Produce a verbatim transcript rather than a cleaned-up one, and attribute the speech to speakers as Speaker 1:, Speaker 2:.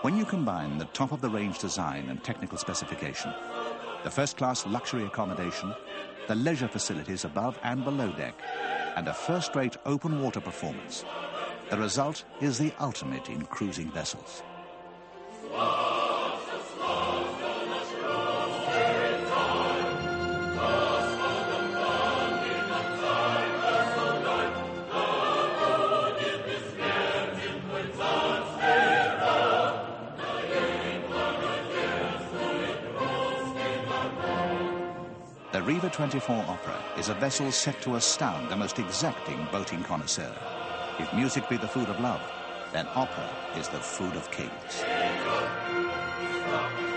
Speaker 1: When you combine the top-of-the-range design and technical specification, the first-class luxury accommodation, the leisure facilities above and below deck, and a first-rate open water performance, the result is the ultimate in cruising vessels. The Riva twenty-four Opera is a vessel set to astound the most exacting boating connoisseur. If music be the food of love, then opera is the food of kings.